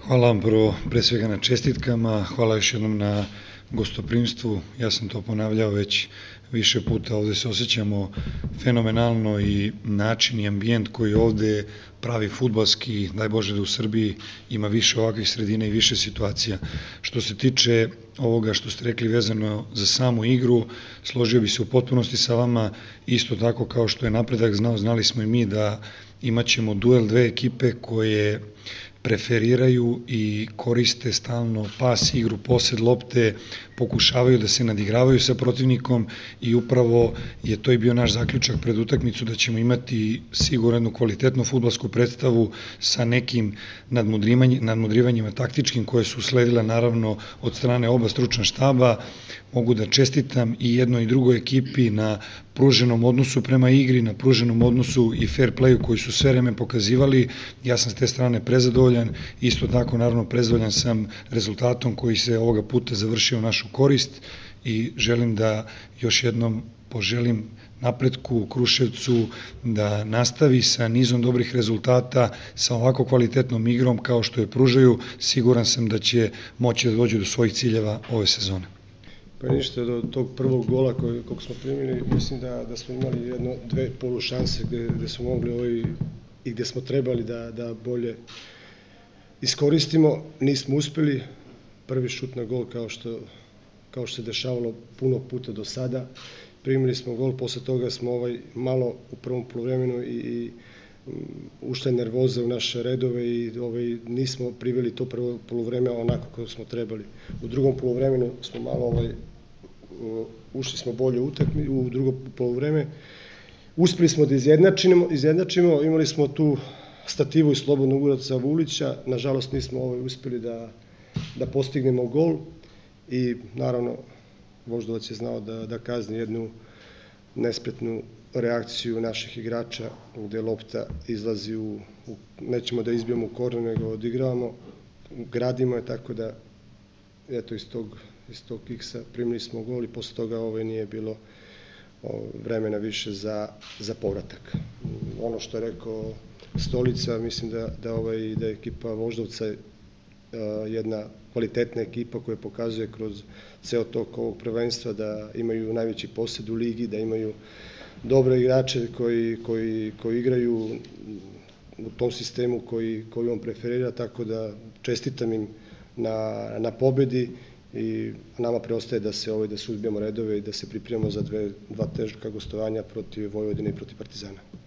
Hvala vam prvo, pre svega na čestitkama, hvala još jednom na gostoprimstvu, ja sam to ponavljao već više puta, ovde se osjećamo fenomenalno i način i ambijent koji ovde pravi fudbalski, daj Bože da u Srbiji ima više ovakvih sredina i više situacija. Što se tiče ovoga što ste rekli vezano za samu igru, složio bi se u potpunosti sa vama, isto tako kao što je napredak znali smo i mi da imaćemo duel dve ekipe koje preferiraju i koriste stalno pas, igru, posed lopte, pokušavaju da se nadigravaju sa protivnikom i upravo je to i bio naš zaključak pred utakmicu da ćemo imati sigurno jednu kvalitetnu fudbalsku predstavu sa nekim nadmudrivanjima taktičkim koje su sledile naravno od strane oba stručna štaba. Mogu da čestitam i jednoj i drugoj ekipi na pruženom odnosu prema igri, na pruženom odnosu i fair playu koji su sve vreme pokazivali. Ja sam s te strane prezadovoljan, isto tako naravno prezadovoljan sam rezultatom koji se ovoga puta završio u našu korist i želim da još jednom poželim napretku u Kruševcu da nastavi sa nizom dobrih rezultata, sa ovako kvalitetnom igrom kao što je pružaju, siguran sam da će moći da dođu do svojih ciljeva ove sezone. Pa ništa, do tog prvog gola kog smo primili, mislim da smo imali dve polušanse gde smo mogli i gde smo trebali da bolje iskoristimo, nismo uspeli. Prvi šut na gol kao što se dešavalo puno puta do sada. Primili smo gol, posle toga smo malo u prvom poluvremenu i ušla je nervoza u naše redove i nismo priveli to prvo poluvreme onako kako smo trebali. U drugom poluvremenu smo malo ušli smo bolje u drugo poluvreme. Uspeli smo da izjednačimo, imali smo tu stativu i slobodnog udarca Vulića, nažalost nismo uspeli da postignemo gol i naravno Voždovac je znao da kazni jednu nespretnu reakciju naših igrača gde lopta izlazi nećemo da izbijemo u korner nego odigravamo, gradimo je tako da eto iz tog kiksa primili smo gol i posle toga nije bilo vremena više za povratak. Ono što je rekao Stolica, mislim da je ekipa Voždovca jedna kvalitetna ekipa koja pokazuje kroz ceo tok ovog prvenstva da imaju najveći posed u ligi, da imaju dobre igrače koji igraju u tom sistemu koji on preferira, tako da čestitam im na pobedi i nama preostaje da suzbijemo redove i da se pripremamo za dva teška gostovanja protiv Vojvodine i protiv Partizana.